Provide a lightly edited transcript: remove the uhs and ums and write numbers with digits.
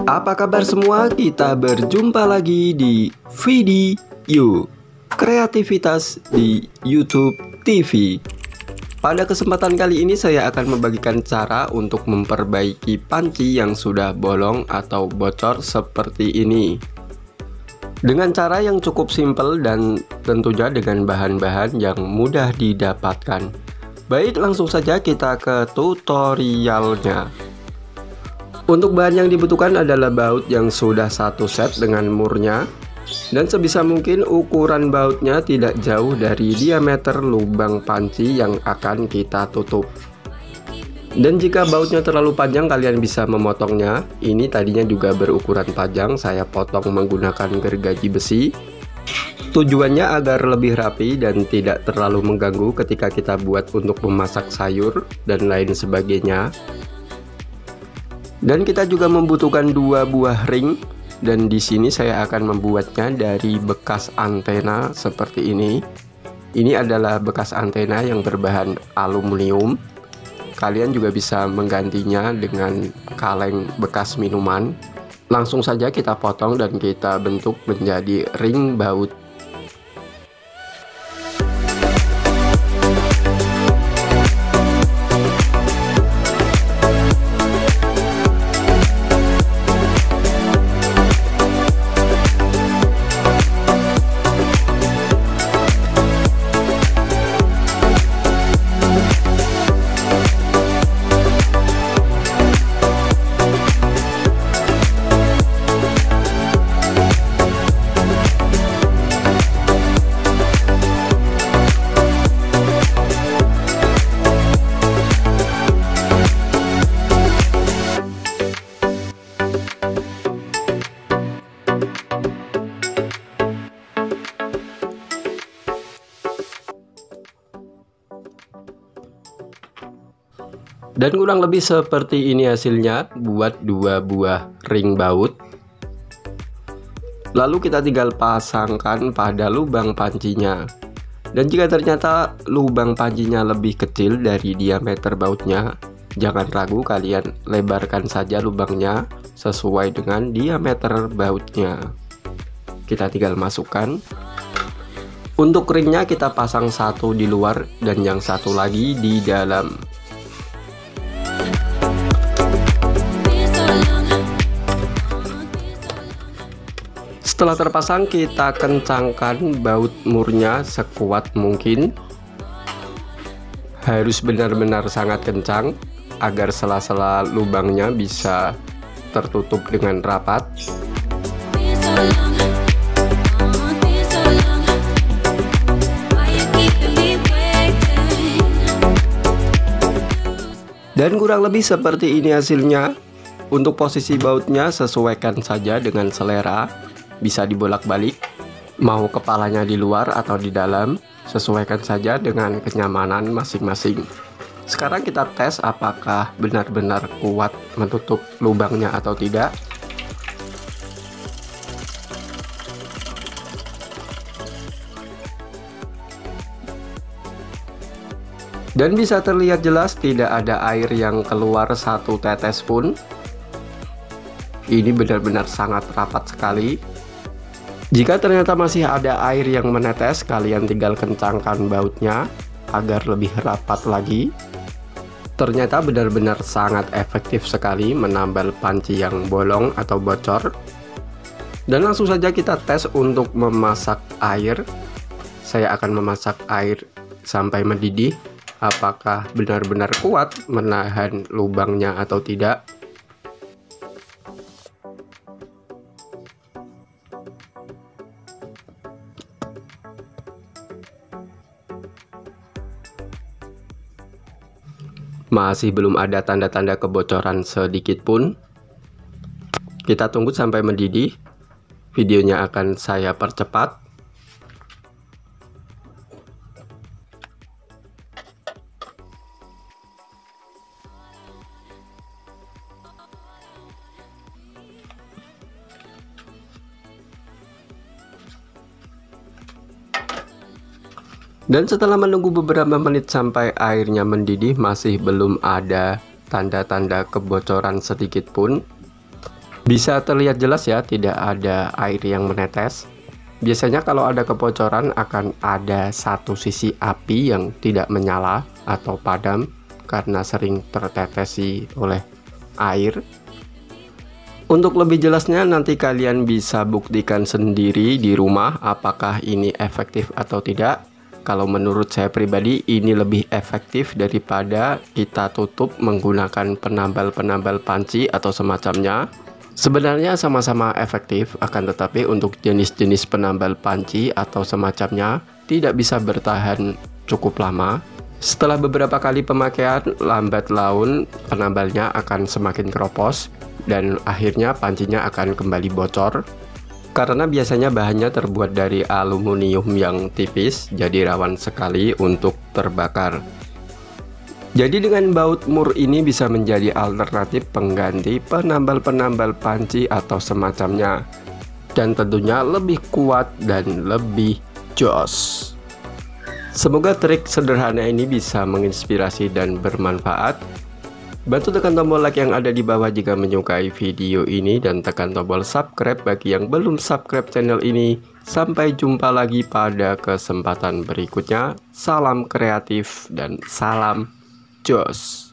Apa kabar semua? Kita berjumpa lagi di video kreativitas di YouTube TV. Pada kesempatan kali ini saya akan membagikan cara untuk memperbaiki panci yang sudah bolong atau bocor seperti ini. Dengan cara yang cukup simpel dan tentunya dengan bahan-bahan yang mudah didapatkan. Baik, langsung saja kita ke tutorialnya. Untuk bahan yang dibutuhkan adalah baut yang sudah satu set dengan murnya, dan sebisa mungkin ukuran bautnya tidak jauh dari diameter lubang panci yang akan kita tutup. Dan jika bautnya terlalu panjang, kalian bisa memotongnya. Ini tadinya juga berukuran panjang, saya potong menggunakan gergaji besi. Tujuannya agar lebih rapi dan tidak terlalu mengganggu ketika kita buat untuk memasak sayur dan lain sebagainya. Dan kita juga membutuhkan 2 buah ring, dan di sini saya akan membuatnya dari bekas antena seperti ini. Ini adalah bekas antena yang berbahan aluminium. Kalian juga bisa menggantinya dengan kaleng bekas minuman. Langsung saja kita potong dan kita bentuk menjadi ring baut. Dan kurang lebih seperti ini hasilnya, buat 2 buah ring baut. Lalu kita tinggal pasangkan pada lubang pancinya. Dan jika ternyata lubang pancinya lebih kecil dari diameter bautnya, jangan ragu, kalian lebarkan saja lubangnya sesuai dengan diameter bautnya. Kita tinggal masukkan. Untuk ringnya kita pasang satu di luar dan yang satu lagi di dalam. Setelah terpasang, kita kencangkan baut murnya sekuat mungkin. Harus benar-benar sangat kencang agar sela-sela lubangnya bisa tertutup dengan rapat. Dan kurang lebih seperti ini hasilnya. Untuk posisi bautnya sesuaikan saja dengan selera. Bisa dibolak-balik, mau kepalanya di luar atau di dalam, sesuaikan saja dengan kenyamanan masing-masing. Sekarang kita tes apakah benar-benar kuat menutup lubangnya atau tidak. Dan bisa terlihat jelas tidak ada air yang keluar satu tetes pun. Ini benar-benar sangat rapat sekali. Jika ternyata masih ada air yang menetes, kalian tinggal kencangkan bautnya agar lebih rapat lagi. Ternyata benar-benar sangat efektif sekali menambal panci yang bolong atau bocor. Dan langsung saja kita tes untuk memasak air. Saya akan memasak air sampai mendidih. Apakah benar-benar kuat menahan lubangnya atau tidak. Masih belum ada tanda-tanda kebocoran sedikit pun. Kita tunggu sampai mendidih. Videonya akan saya percepat. Dan setelah menunggu beberapa menit sampai airnya mendidih, masih belum ada tanda-tanda kebocoran sedikit pun. Bisa terlihat jelas ya, tidak ada air yang menetes. Biasanya kalau ada kebocoran akan ada satu sisi api yang tidak menyala atau padam karena sering tertetesi oleh air. Untuk lebih jelasnya nanti kalian bisa buktikan sendiri di rumah apakah ini efektif atau tidak. Kalau menurut saya pribadi ini lebih efektif daripada kita tutup menggunakan penambal-penambal panci atau semacamnya. Sebenarnya sama-sama efektif, akan tetapi untuk jenis-jenis penambal panci atau semacamnya tidak bisa bertahan cukup lama. Setelah beberapa kali pemakaian, lambat laun penambalnya akan semakin keropos dan akhirnya pancinya akan kembali bocor. Karena biasanya bahannya terbuat dari aluminium yang tipis, jadi rawan sekali untuk terbakar. Jadi dengan baut mur ini bisa menjadi alternatif pengganti penambal-penambal panci atau semacamnya. Dan tentunya lebih kuat dan lebih jos. Semoga trik sederhana ini bisa menginspirasi dan bermanfaat. Bantu tekan tombol like yang ada di bawah jika menyukai video ini dan tekan tombol subscribe bagi yang belum subscribe channel ini. Sampai jumpa lagi pada kesempatan berikutnya. Salam kreatif dan salam jos.